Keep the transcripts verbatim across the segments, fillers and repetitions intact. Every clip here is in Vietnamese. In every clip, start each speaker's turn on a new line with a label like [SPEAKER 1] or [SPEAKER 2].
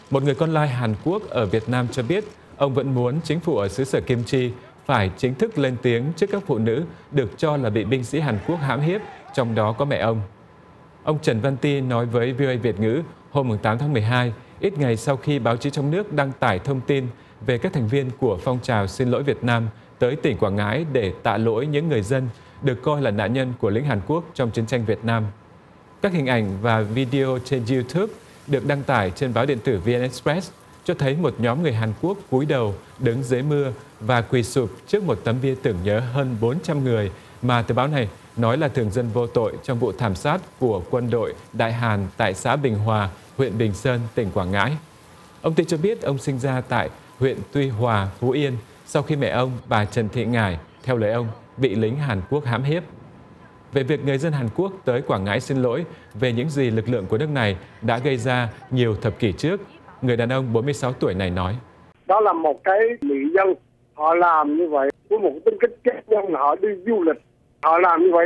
[SPEAKER 1] Một người con lai Hàn Quốc ở Việt Nam cho biết ông vẫn muốn chính phủ ở xứ sở Kim Chi phải chính thức lên tiếng trước các phụ nữ được cho là bị binh sĩ Hàn Quốc hãm hiếp, trong đó có mẹ ông. Ông Trần Văn Ti nói với vê o a Việt ngữ hôm tám tháng mười hai, ít ngày sau khi báo chí trong nước đăng tải thông tin về các thành viên của phong trào Xin lỗi Việt Nam tới tỉnh Quảng Ngãi để tạ lỗi những người dân được coi là nạn nhân của lính Hàn Quốc trong chiến tranh Việt Nam. Các hình ảnh và video trên YouTube được đăng tải trên báo điện tử vê en Express cho thấy một nhóm người Hàn Quốc cúi đầu đứng dưới mưa và quỳ sụp trước một tấm bia tưởng nhớ hơn bốn trăm người mà tờ báo này nói là thường dân vô tội trong vụ thảm sát của quân đội Đại Hàn tại xã Bình Hòa, huyện Bình Sơn, tỉnh Quảng Ngãi. Ông Ti cho biết ông sinh ra tại huyện Tuy Hòa, Phú Yên sau khi mẹ ông, bà Trần Thị Ngải, theo lời ông, bị lính Hàn Quốc hãm hiếp. Về việc người dân Hàn Quốc tới Quảng Ngãi xin lỗi về những gì lực lượng của nước này đã gây ra nhiều thập kỷ trước, người đàn ông bốn mươi sáu tuổi này nói.
[SPEAKER 2] Đó là một cái mỹ dân, họ làm như vậy với một tính cách cá nhân, họ đi du lịch, họ làm như vậy.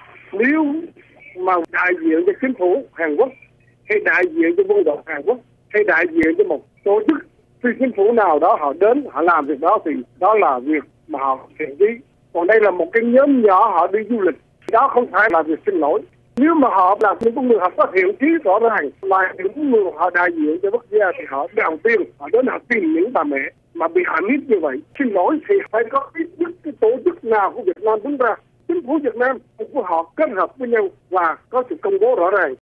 [SPEAKER 2] Nếu mà đại diện cho chính phủ Hàn Quốc, hay đại diện cho quân đội Hàn Quốc, hay đại diện cho một tổ chức phi chính phủ nào đó họ đến, họ làm việc đó thì đó là việc mà họ thiện chí. Còn đây là một cái nhóm nhỏ họ đi du lịch, đó không phải là việc xin lỗi. Nếu mà họ là những người họ có thiện chí rõ ràng, mà những người họ đại diện cho quốc gia thì họ đầu tiên họ đến họ tìm những bà mẹ mà bị hãm hiếp như vậy. Xin lỗi thì phải có ít nhất cái tổ chức nào của Việt Nam đứng ra, chính phủ Việt Nam của họ kết hợp với nhau và có sự công bố rõ ràng.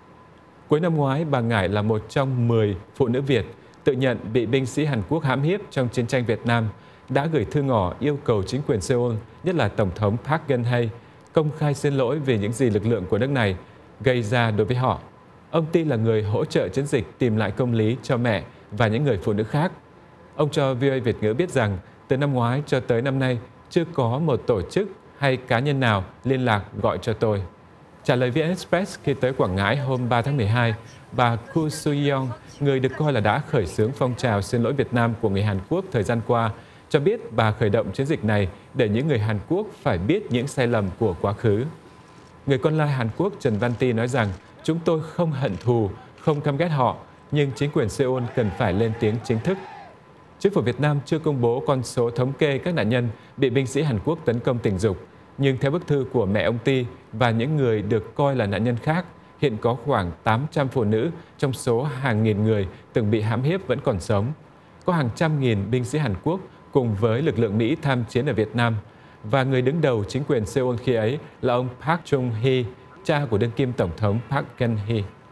[SPEAKER 1] Cuối năm ngoái, bà Ngải là một trong mười phụ nữ Việt tự nhận bị binh sĩ Hàn Quốc hãm hiếp trong chiến tranh Việt Nam, đã gửi thư ngỏ yêu cầu chính quyền Seoul, nhất là Tổng thống Park Geun-hye, công khai xin lỗi về những gì lực lượng của nước này gây ra đối với họ. Ông Ti là người hỗ trợ chiến dịch tìm lại công lý cho mẹ và những người phụ nữ khác. Ông cho vê o a Việt ngữ biết rằng từ năm ngoái cho tới năm nay chưa có một tổ chức hay cá nhân nào liên lạc gọi cho tôi. Trả lời vê en Express khi tới Quảng Ngãi hôm ba tháng mười hai, bà Koo Soo-yeong, người được coi là đã khởi xướng phong trào xin lỗi Việt Nam của người Hàn Quốc thời gian qua, cho biết bà khởi động chiến dịch này để những người Hàn Quốc phải biết những sai lầm của quá khứ. Người con lai Hàn Quốc Trần Văn Ti nói rằng chúng tôi không hận thù, không căm ghét họ, nhưng chính quyền Seoul cần phải lên tiếng chính thức. Chính phủ Việt Nam chưa công bố con số thống kê các nạn nhân bị binh sĩ Hàn Quốc tấn công tình dục, nhưng theo bức thư của mẹ ông Ti và những người được coi là nạn nhân khác, hiện có khoảng tám trăm phụ nữ trong số hàng nghìn người từng bị hãm hiếp vẫn còn sống. Có hàng trăm nghìn binh sĩ Hàn Quốc cùng với lực lượng Mỹ tham chiến ở Việt Nam, và người đứng đầu chính quyền Seoul khi ấy là ông Park Chung-hee, cha của đương kim Tổng thống Park Geun-hye.